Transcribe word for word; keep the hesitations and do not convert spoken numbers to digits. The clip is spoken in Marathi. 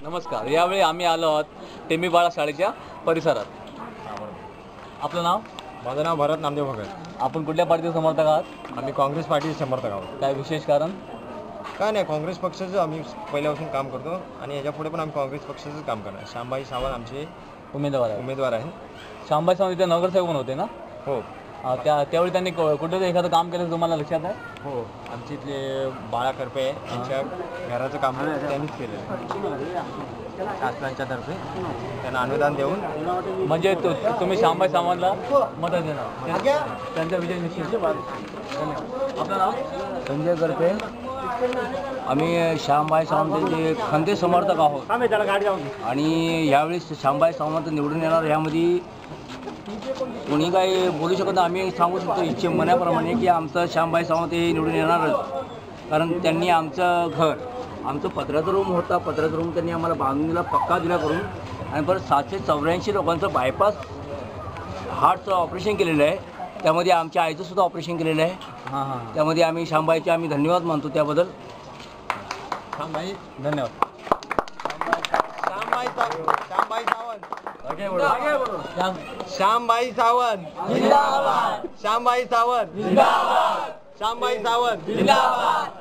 नमस्कार. यावेळी आम्ही आलो आहोत टेंबिपाडा शाळेच्या परिसरात. आपलं नाव? माझं नाव भरत नामदेव भगत. आपण कुठल्या पार्टीचे समर्थक आहात? आम्ही काँग्रेस पार्टीचे समर्थक आहोत. काय विशेष कारण? काय नाही, काँग्रेस पक्षाचं आम्ही पहिल्यापासून काम करतो आणि याच्यापुढे पण आम्ही काँग्रेस पक्षाचंच काम करणार. श्यामबाई सावंत आमचे उमेदवार आहे उमेदवार आहे. श्यामबाई सावंत इथे नगरसेवक पण होते ना? हो हा, त्या त्यावेळी त्यांनी कुठेतरी एखादं काम केलं तुम्हाला लक्षात आहे? हो आमचे इथले बाळा करपे यांच्या घराचं काम त्यांनीच केलेलं शासनाच्या तर्फे. त्यांना अनुदान देऊन म्हणजे तु, तुम्ही श्यामबाई सावंतला मदत देणार, त्यांचा विजय निश्चित. आपलं नाव? संजय करपे. आम्ही श्यामबाई सावंतांचे खंदे समर्थक आहोत आणि यावेळी श्यामबाई सावंत निवडून येणार. यामध्ये कोणी काही बोलू शकत नाही. आम्ही सांगू शकतो इच्छे मनाप्रमाणे की आमचं श्यामबाई सावंत हे निवडून येणारच, कारण त्यांनी आमचं घर, आमचं पत्र्याचा रूम होता, पत्र्याचा रूम त्यांनी आम्हाला बांधून दिला, पक्का दिला करून. आणि परत सातशे चौऱ्याऐंशी लोकांचं बायपास हार्टचं ऑपरेशन केलेलं आहे. त्यामध्ये आमच्या आईचं सुद्धा ऑपरेशन केलेलं आहे. हां हां त्यामध्ये आम्ही श्यामबाईचे आम्ही धन्यवाद मानतो त्याबद्दल. श्यामबाई धन्यवाद. श्यामबाई सावंत श्यामबाई सावंत श्याम- श्यामबाई सावंत जिंदाबाद. श्यामबाई सावंत जिंदाबाद. श्यामबाई सावंत जिंदाबाद.